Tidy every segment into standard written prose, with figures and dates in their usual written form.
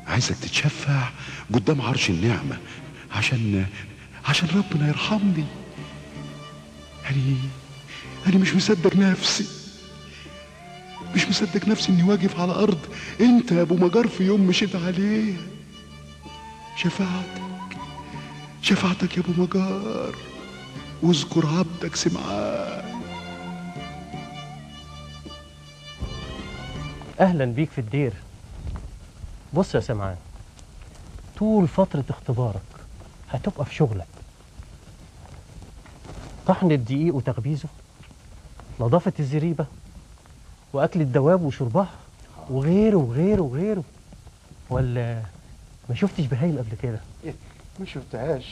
عايزك تتشفع قدام عرش النعمة عشان ربنا يرحمني. أنا مش مصدق نفسي، إني واقف على أرض أنت يا أبو مجار في يوم مشيت عليه. شفاعتك يا أبو مجار، واذكر عبدك سمعان. أهلا بيك في الدير. بص يا سمعان، طول فترة اختبارك هتبقى في شغلك، طحن الدقيق وتخبيزه، نظافة الزريبة، وأكل الدواب وشربها، وغيره وغيره وغيره. ولا ما شفتش بهايم قبل كده؟ ما شفتهاش،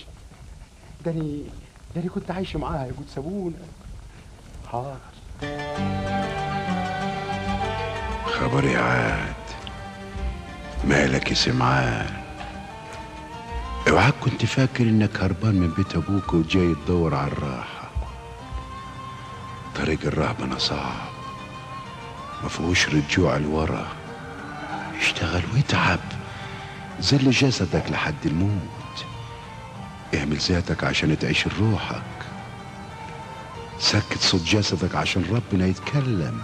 داني كنت عايش معاها، يقول سابونا. حاضر. خبر يا عاد، مالك يا سمعان؟ اوعاك كنت فاكر انك هربان من بيت ابوك وجاي تدور على الراحة. طريق الرهبنة صعب، ما فيهوش رجوع لورا. اشتغل واتعب، ذل جسدك لحد الموت. اعمل ذاتك عشان تعيش روحك، سكت صوت جسدك عشان ربنا يتكلم.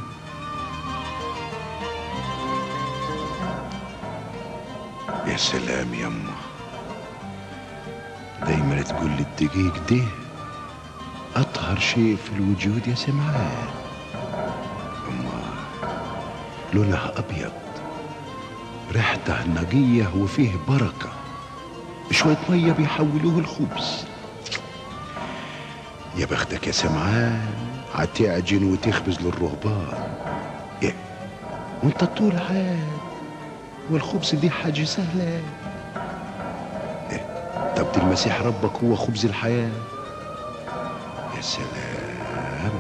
يا سلام يما، دايما تقول لي الدقيق ده اطهر شيء في الوجود يا سمعان. اما لونها ابيض، ريحته نقيه وفيه بركه، شويه ميه بيحولوه الخبز. يا بختك يا سمعان، هتعجن وتخبز للرهبان. ايه وانت طول عاد، والخبز دي حاجه سهله. طب ده المسيح ربك هو خبز الحياه. يا سلام.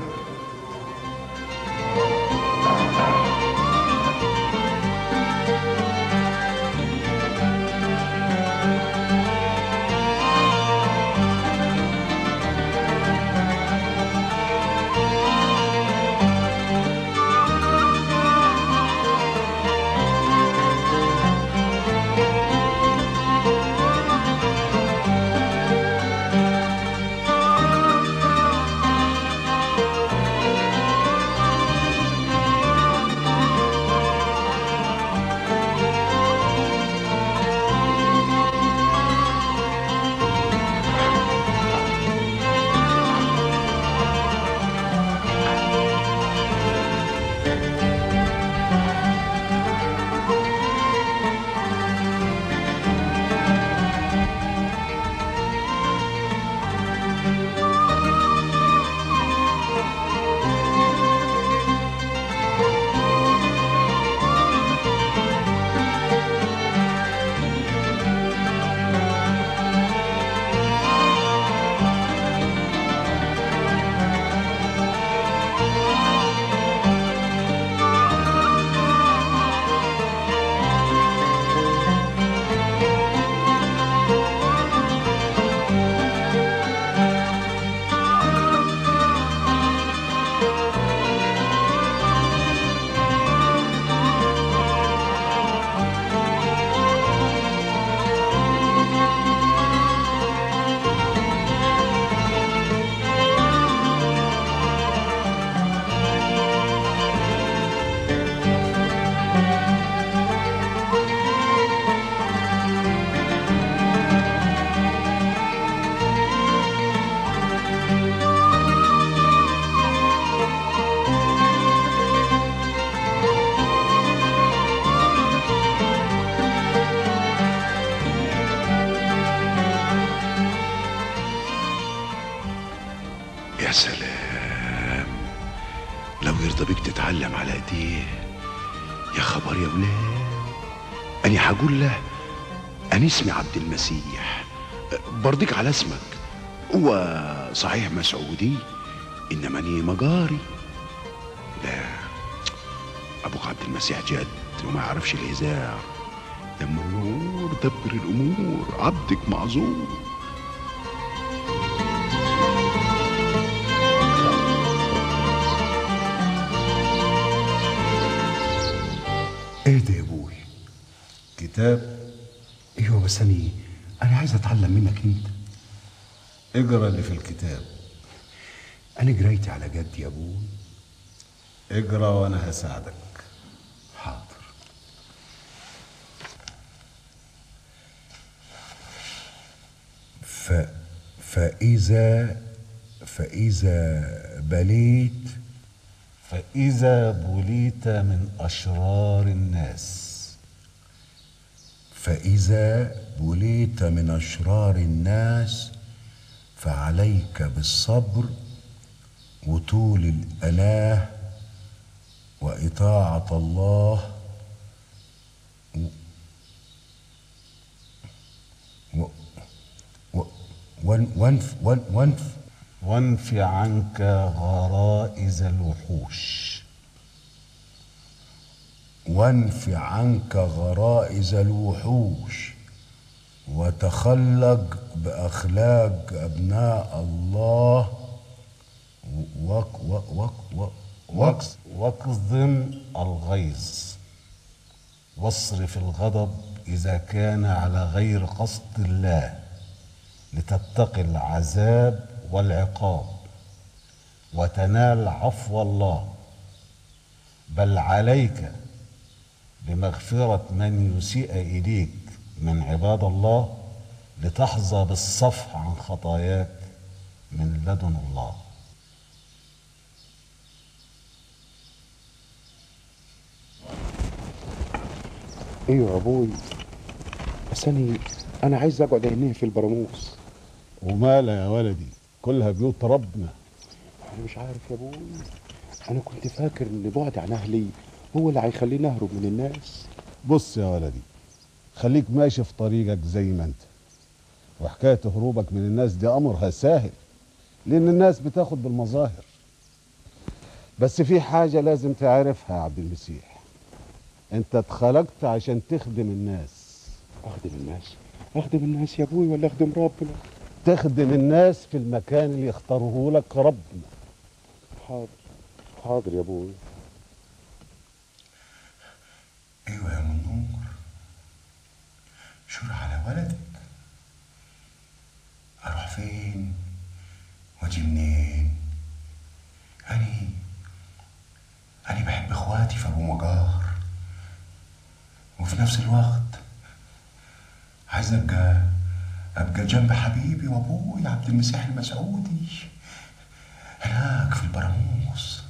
يا سلام، لو يرضى بيك تتعلم على ايديه. يا خبر يا ولاد، أنا هقول له أنا اسمي عبد المسيح، برضيك على اسمك. هو صحيح مسعودي إنما أني مجاري. لا، أبوك عبد المسيح جد وما يعرفش الهزار. لما النور دبر الأمور، عبدك معذور. ايه ده يا ابوي؟ كتاب ايوه بس انا عايز اتعلم منك انت. اقرا اللي في الكتاب. انا قريتي على جد يا ابوي. اقرا وانا هساعدك. حاضر. ف فإذا بليت فإذا بليت من أشرار الناس. فإذا بليت من أشرار الناس فعليك بالصبر وطول الأناه وإطاعة الله وانف عنك غرائز الوحوش. وانف عنك غرائز الوحوش وتخلق بأخلاق أبناء الله واكظم الغيظ واصرف الغضب إذا كان على غير قصد الله لتتقي العذاب والعقاب وتنال عفو الله، بل عليك بمغفرة من يسيء إليك من عباد الله لتحظى بالصفح عن خطاياك من لدن الله. ايوه يا ابوي، بس انا عايز اقعد هنا في البراموس. ومالها يا ولدي، كلها بيوت ربنا. انا مش عارف يا ابوي، انا كنت فاكر ان بعد عن اهلي هو اللي هيخليني اهرب من الناس. بص يا ولدي، خليك ماشي في طريقك زي ما انت، وحكاية هروبك من الناس دي امرها سهل، لان الناس بتاخد بالمظاهر. بس في حاجة لازم تعرفها يا عبد المسيح، انت اتخلقت عشان تخدم الناس. اخدم الناس يا ابوي ولا اخدم ربنا؟ تخدم الناس في المكان اللي يختاره لك ربنا. حاضر يا ابوي. ايوه يا منور، شور على ولدك. اروح فين واجي منين؟ أنا بحب اخواتي في ابو مجار، وفي نفس الوقت عايز ابقى جنب حبيبي وابوي عبد المسيح المسعودي هناك في البراموس.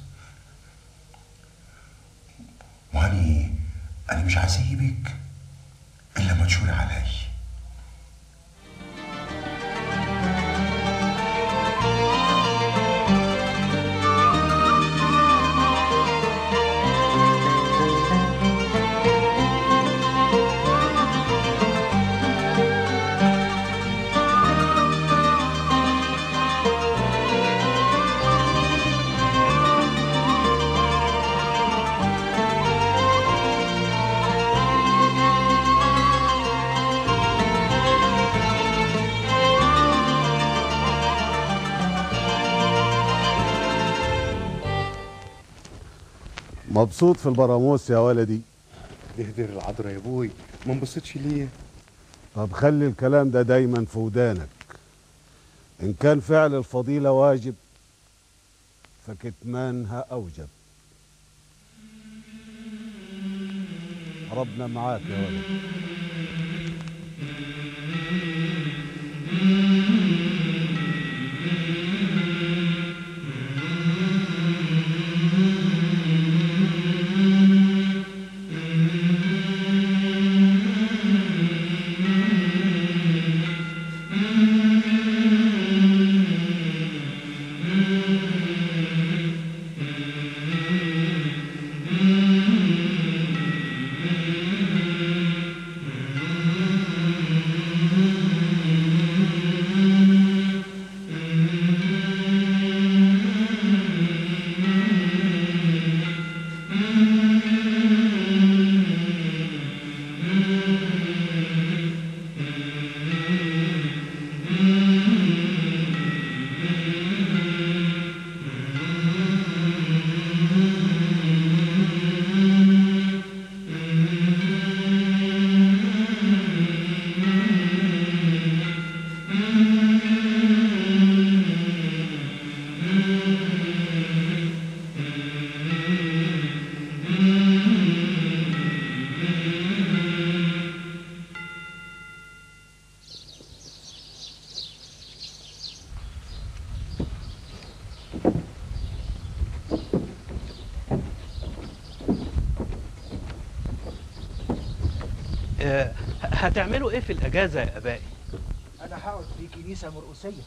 وأنا مش هسيبك الا ما تشوري علي. مبسوط في البراموس يا ولدي؟ دير العذراء يا ابوي، ما انبسطش ليه؟ طب خلي الكلام ده دايما في ودانك، ان كان فعل الفضيلة واجب فكتمانها اوجب. ربنا معاك يا ولدي. هتعملوا ايه في الاجازه يا ابائي؟ انا هقعد في كنيسه مرقسيه.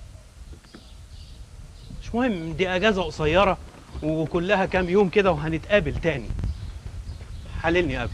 مش مهم، دي اجازه قصيره وكلها كام يوم كده وهنتقابل تاني. حللني يا ابي.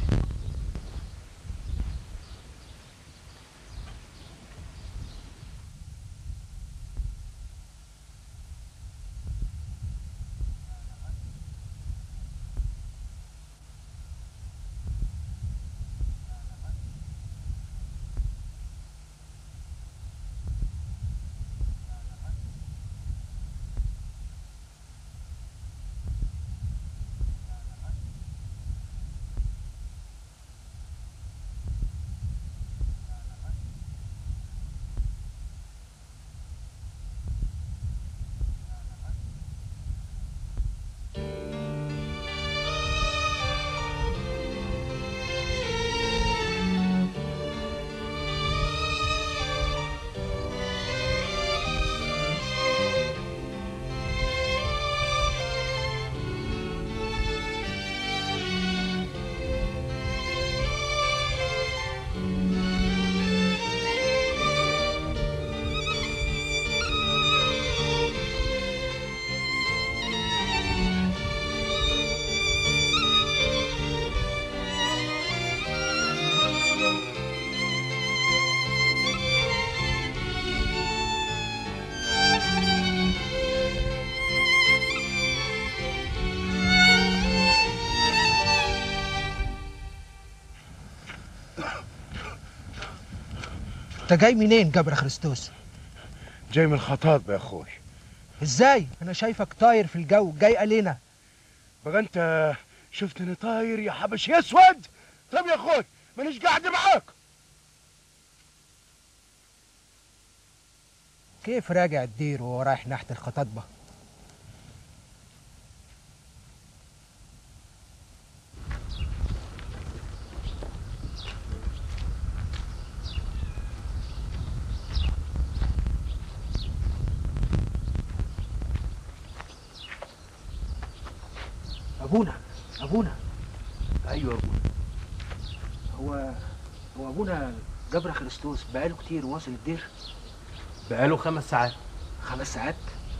انت جاي منين جبر خريستوس؟ جاي من الخطاط يا اخوي. ازاي؟ انا شايفك طاير في الجو جاي علينا. بقى انت شفتني طاير يا حبش يا اسود؟ طب يا اخوي مانيش قاعد معاك. كيف راجع الدير وهو رايح ناحيه الخطاطبه؟ ابونا ايوه ابونا. هو ابونا جبر خريستوس بقاله كتير واصل الدير؟ بقاله 5 ساعات. 5 ساعات؟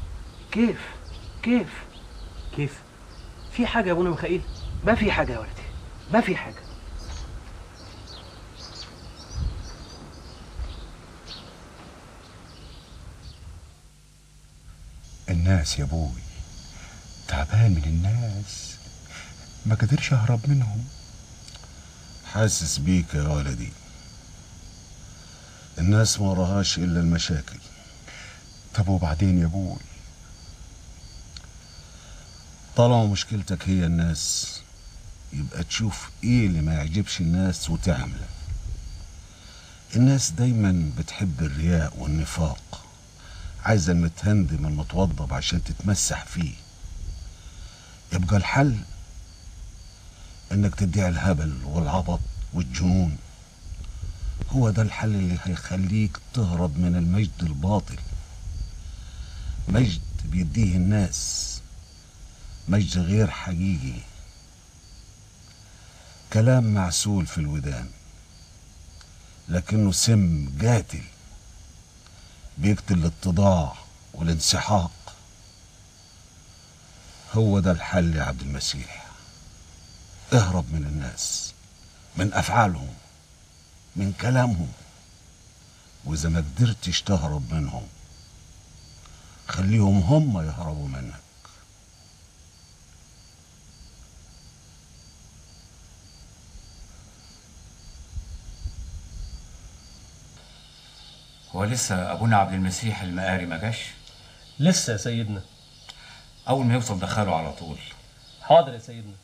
كيف؟ كيف؟ في حاجه يا ابونا ميخائيل؟ ما في حاجه يا ولدي، ما في حاجه. الناس يا ابوي، تعبان من الناس، ما قدرش اهرب منهم. حاسس بيك يا ولدي، الناس ما وراهاش الا المشاكل. طب وبعدين يا ابوي؟ طالما مشكلتك هي الناس يبقى تشوف ايه اللي ما يعجبش الناس وتعمله. الناس دايما بتحب الرياء والنفاق، عايزه المتهندم المتوضب عشان تتمسح فيه. يبقى الحل انك تدعي الهبل والعبط والجنون. هو ده الحل اللي هيخليك تهرب من المجد الباطل. مجد بيديه الناس، مجد غير حقيقي، كلام معسول في الودان لكنه سم قاتل بيقتل الاتضاع والانسحاق. هو ده الحل يا عبد المسيح. اهرب من الناس، من افعالهم، من كلامهم، واذا ما قدرتش تهرب منهم خليهم هم يهربوا منك. هو لسه ابونا عبد المسيح المقاري ما جاش؟ لسه يا سيدنا. اول ما يوصل دخله على طول. حاضر يا سيدنا.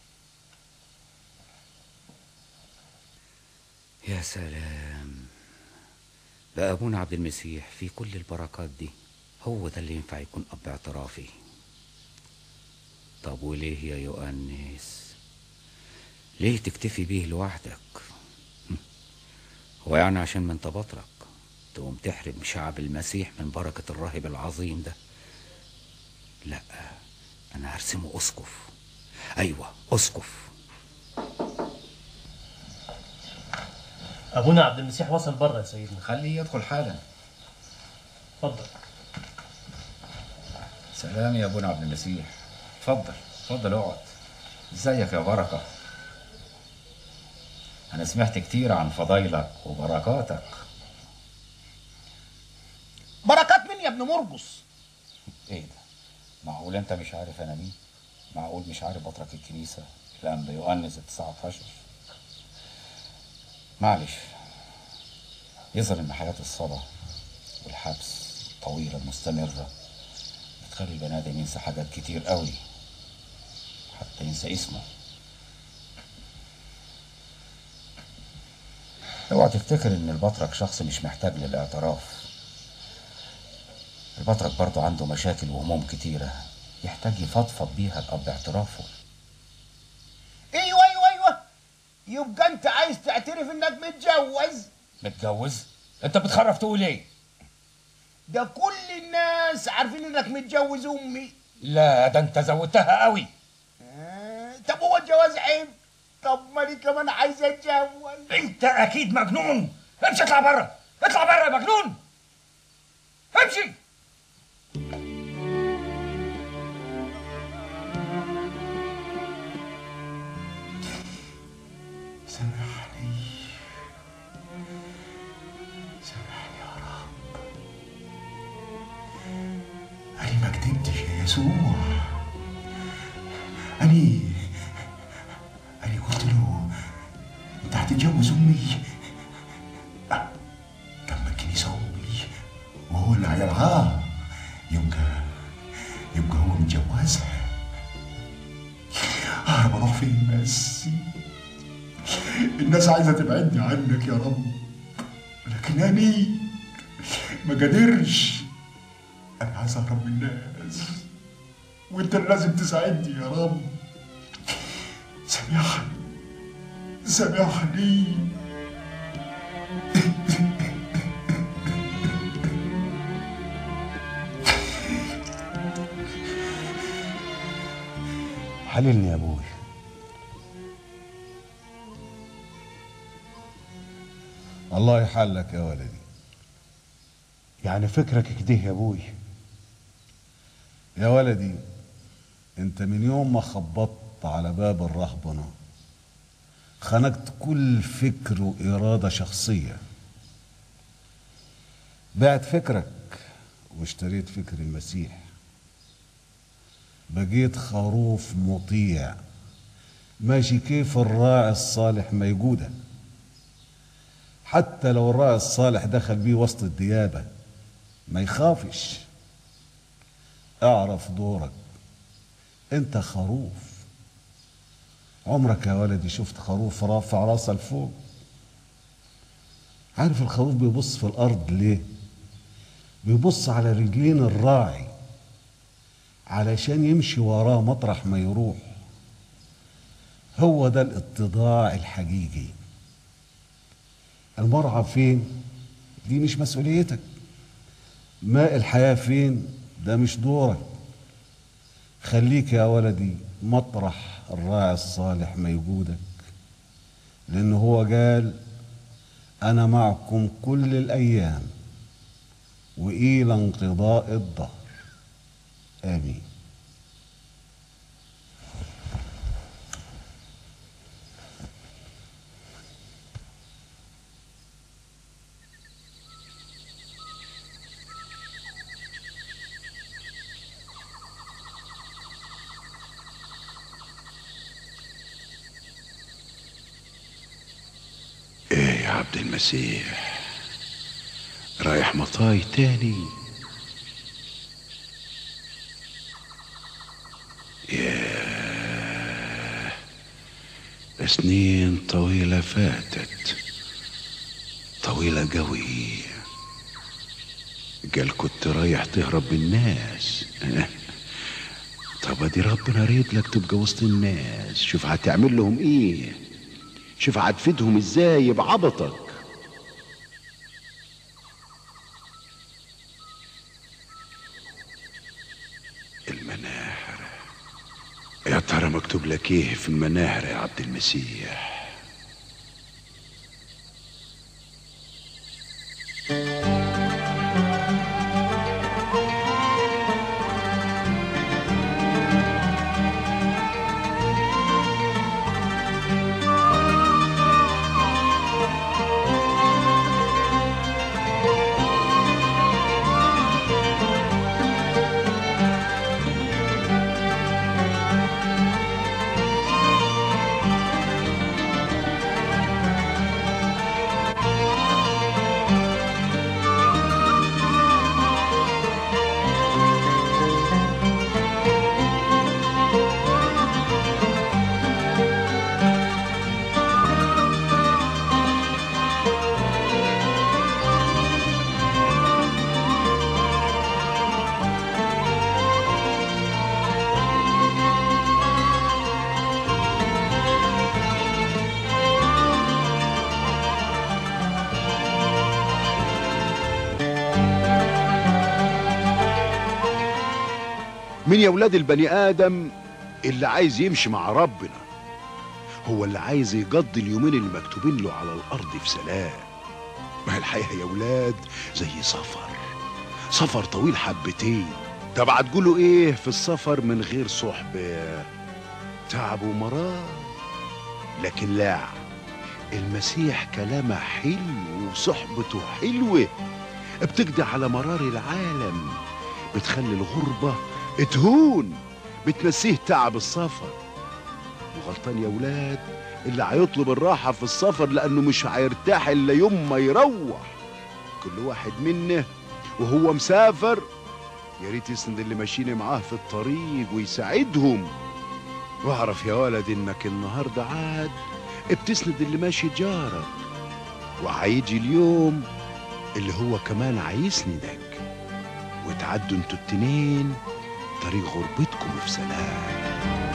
يا سلام، بقى ابونا عبد المسيح في كل البركات دي هو ده اللي ينفع يكون اب اعترافي. طب وليه يا يؤنس؟ ليه تكتفي بيه لوحدك؟ هو يعني عشان ما انت بطرك تقوم تحرم شعب المسيح من بركة الراهب العظيم ده؟ لا، انا هرسمه اسقف. ايوه اسقف. ابونا عبد المسيح وصل بره يا سيدنا. خليه يدخل حالا. اتفضل. سلام يا ابونا عبد المسيح. اتفضل اتفضل اقعد. ازيك يا بركه؟ انا سمعت كتير عن فضايلك وبركاتك. بركات مين يا ابن مرقص؟ ايه ده؟ معقول انت مش عارف انا مين؟ معقول مش عارف بطرك الكنيسه الانبا يؤنس ال19؟ معلش، يظهر ان حياه الصلاه والحبس الطويله المستمره بتخلي البني ادم ينسى حاجات كتير قوي، حتى ينسى اسمه. اوعى تفتكر ان البطرك شخص مش محتاج للاعتراف. البطرك برضه عنده مشاكل وهموم كتيره يحتاج يفضفض بيها الاب اعترافه. ايوه يبقى انت عايز تعترف انك متجوز؟ متجوز؟ انت بتخرف تقول ايه؟ ده كل الناس عارفين انك متجوز امي. لا ده انت زودتها قوي. طب هو الجواز عيب؟ طب ما دي كمان عايزه اتجوز. انت اكيد مجنون. امشي اطلع بره، اطلع بره يا مجنون، امشي. سامحني يا رب، أنا ما كدبتش يا يسوع. أنا قلت له أنت هتتجوز أمي. لما الكنيسة أمي وهو اللي هيرعاها يبقى هو متجوزها. أنا بروح فين بس؟ الناس عايزة تبعدني عنك يا رب، لكن أنا ما قدرش. أنا عايز أهرب من الناس وأنت اللي لازم تساعدني يا رب. سامحني. حللني يا أبوي. الله يحلك يا ولدي. يعني فكرك كده يا أبوي؟ يا ولدي، انت من يوم ما خبطت على باب الرهبنة خنقت كل فكر وإرادة شخصية، بعت فكرك واشتريت فكر المسيح، بقيت خروف مطيع ماشي كيف الراعي الصالح ما يقوده. حتى لو الراعي الصالح دخل بيه وسط الديابة ما يخافش. اعرف دورك، انت خروف. عمرك يا ولدي شفت خروف رافع راسه لفوق؟ عارف الخروف بيبص في الارض ليه؟ بيبص على رجلين الراعي علشان يمشي وراه مطرح ما يروح. هو ده الاتضاع الحقيقي. المرعى فين؟ دي مش مسؤوليتك. ماء الحياة فين؟ ده مش دورك. خليك يا ولدي مطرح الراعي الصالح ما يجودك، لأنه هو قال أنا معكم كل الأيام وإلى انقضاء الدهر. آمين. ايه يا عبد المسيح، رايح مطاي تاني؟ ياه، سنين طويلة فاتت، طويلة قوي. قال كنت رايح تهرب من الناس. طب ادي ربنا ريد لك تبقى وسط الناس. شوف هتعمل لهم ايه، شوف هتفيدهم ازاي بعبطك. المناهر، يا ترى مكتوب لك ايه في المناهر يا عبد المسيح؟ مين يا ولاد البني آدم اللي عايز يمشي مع ربنا؟ هو اللي عايز يقضي اليومين اللي مكتوبين له على الأرض في سلام. ما هي الحقيقة يا ولاد زي سفر طويل حبتين. طب هتقولوا ايه في السفر من غير صحبة؟ تعب ومرار. لكن لا، المسيح كلامه حلو وصحبته حلوة، بتقضي على مرار العالم، بتخلي الغربة تهون، بتنسيه تعب السفر. وغلطان يا ولاد اللي هيطلب الراحة في السفر، لأنه مش هيرتاح إلا يوم ما يروح. كل واحد منا وهو مسافر يا ريت يسند اللي ماشيين معاه في الطريق ويساعدهم. واعرف يا ولد إنك النهاردة عاد بتسند اللي ماشي جارك، وهيجي اليوم اللي هو كمان هيسندك، وتعدوا انتوا التنين طريق غربتكم في سلام.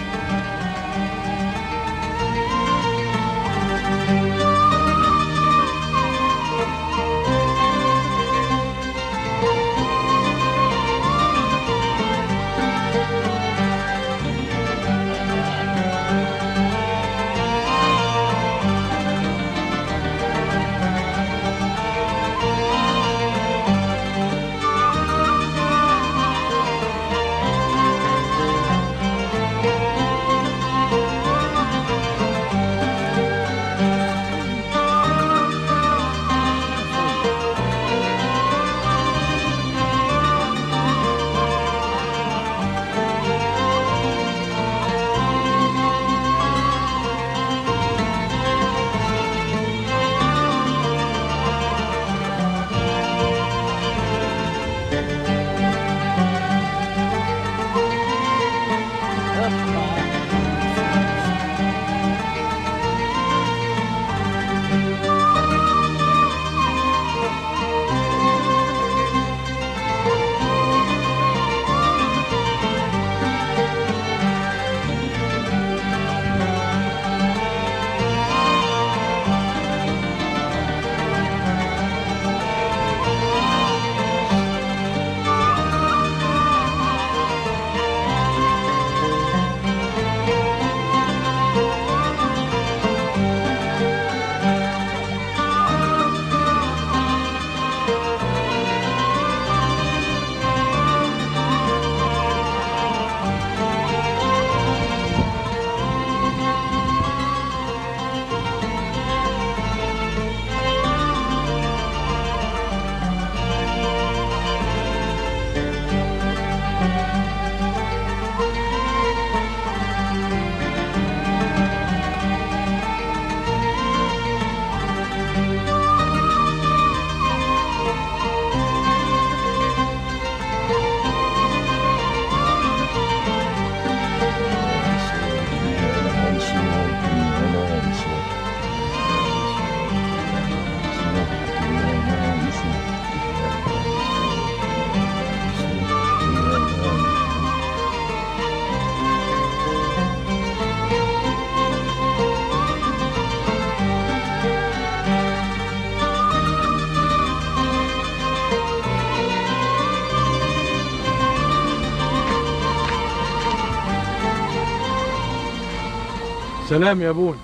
سلام يا ابونا.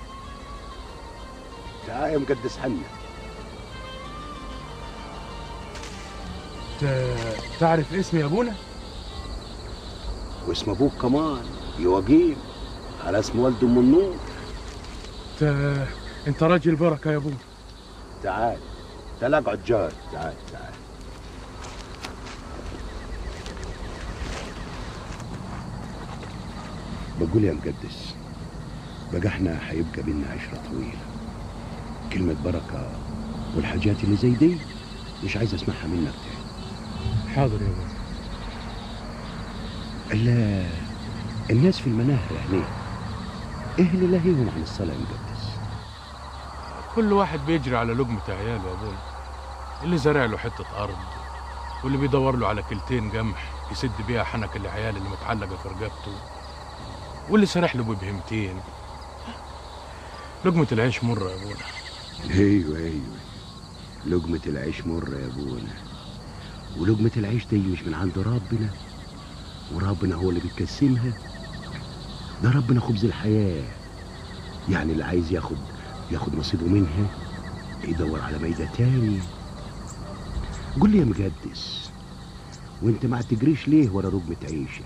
تعال يا مقدس حنا. تعرف اسمي يا ابونا؟ واسم ابوك كمان يواقيم، على اسم والده ام النور. انت راجل بركه يا ابونا. تعال اقعد جار. تعال. بقول يا مقدس، بقى احنا هيبقى بينا عشرة طويلة. كلمة بركة والحاجات اللي زي دي مش عايز اسمعها منك تاني. حاضر يا ابونا. الناس في المناهر هناك ايه اللي لاهيهم عن الصلاة يا مقدس؟ كل واحد بيجري على لقمة عياله يا ابونا، اللي زرع له حتة أرض، واللي بيدور له على كلتين قمح يسد بيها حنك العيال اللي متعلقة في رقبته، واللي سرح له ببهمتين. لقمة العيش مرة يا ابونا. ايوه لقمة العيش مرة يا ابونا، ولقمة العيش دي مش من عند ربنا. وربنا هو اللي بيقسمها. ده ربنا خبز الحياة، يعني اللي عايز ياخد نصيبه منها يدور على ميدة تاني. قول لي يا مقدس، وانت ما تجريش ليه ورا رجمة عيشك؟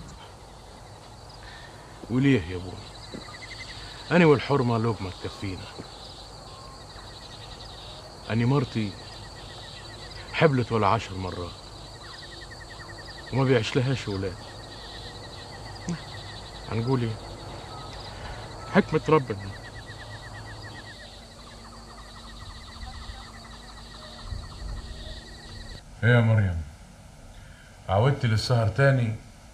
وليه يا ابوي؟ أنا والحرمة لقمة تكفينا. أني مرتي حبلت ولا 10 مرات وما بيعيش لهاش ولاد. هنقول ايه؟ حكمة ربنا. ايه يا مريم، عودت للسهر تاني؟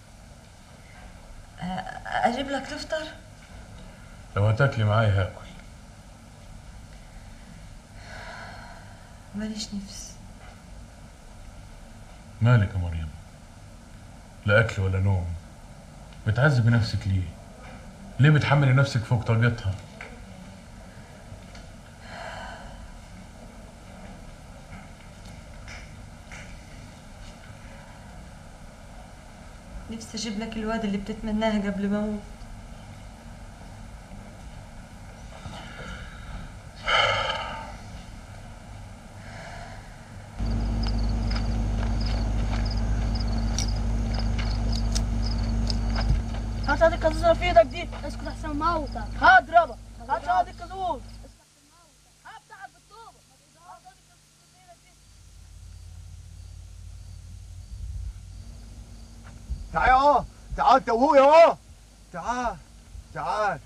اجيب لك تفطر؟ لو هتاكلي معايا هاكل. ماليش نفس. مالك يا مريم؟ لا اكل ولا نوم، بتعذبي نفسك ليه؟ ليه بتحملي نفسك فوق طاقتها؟ نفسي اجيب لك الواد اللي بتتمناها قبل ما اموت. هات هذه الكازوزة اللي في ايدك دي. اسكت احسن موتك. هات ربا. هات هذه الكازوز. هفتحك بالطوبة. هات هذه الكازوزة اللي في ايدك دي. تعال اهو، تعال انت وهو اهو. تعال تعال.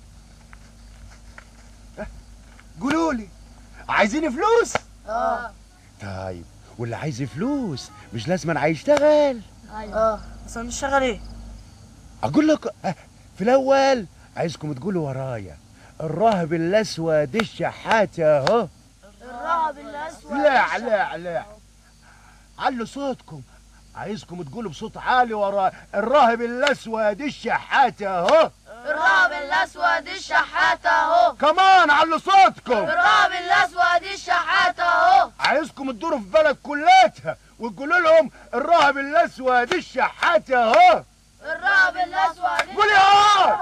قولوا لي عايزين فلوس؟ طيب واللي عايز فلوس مش لازم هيشتغل. ايوه. بس انا مش شغال ايه؟ اقول لك في الاول عايزكم تقولوا ورايا: الراهب الاسود الشحات اهو. الراهب الاسود. لا لا لا، علوا صوتكم. عايزكم تقولوا بصوت عالي ورايا: الراهب الاسود الشحات اهو. الراهب الاسود الشحات اهو. كمان علوا صوتكم. الراهب الاسود الشحات اهو. عايزكم تدوروا في بلد كلاتها وتقولوا لهم: الراهب الاسود الشحات اهو. الراهب الاسود. قولي اهو.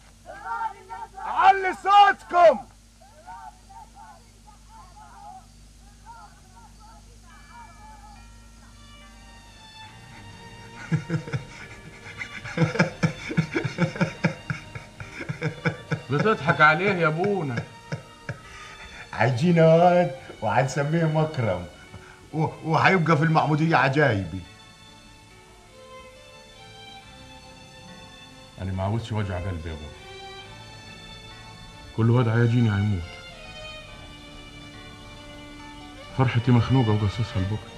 علي صوتكم. بتضحك عليه يا ابونا. عايزين واد وهنسميه مكرم وهيبقى في المعمودية عجايبي. انا ما عاوزش وجع قلبي يا ابونا. كل واد هيجيني هيموت. فرحتي مخنوقة وقصصها لبكرة.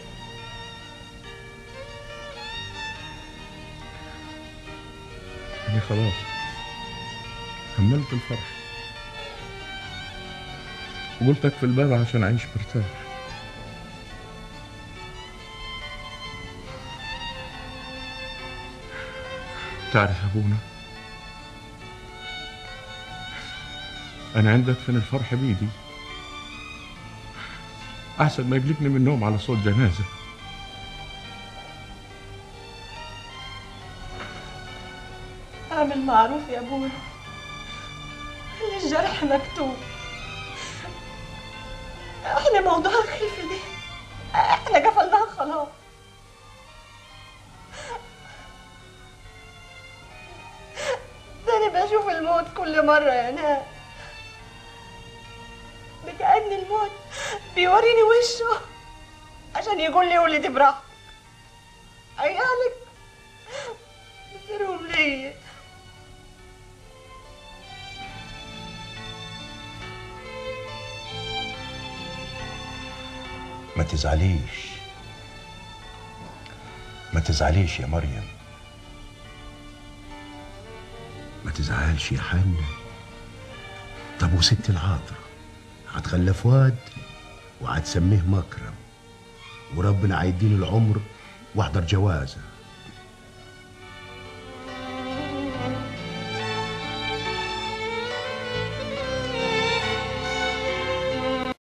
أنا خلاص كملت الفرح وقلت أكفي الباب عشان أعيش مرتاح. تعرف يا أبونا، أنا عندي أدفن الفرح بإيدي أحسن ما يقلقني من النوم على صوت جنازة. اعمل معروف يا ابونا، خلي الجرح مكتوب. احنا موضوع الخلفة دي احنا قفلناها خلاص. ده انا بشوف الموت كل مرة يا ناس، بكأن الموت بيوريني وشه عشان يقول لي ولدي براحتك. عيالك بصيرهم ليا. ما تزعليش، ما تزعليش يا مريم، ما تزعلش يا حنا. طب وست العاطرة هتخلف واد وهتسميه مكرم، وربنا هيديني العمر واحضر جوازه.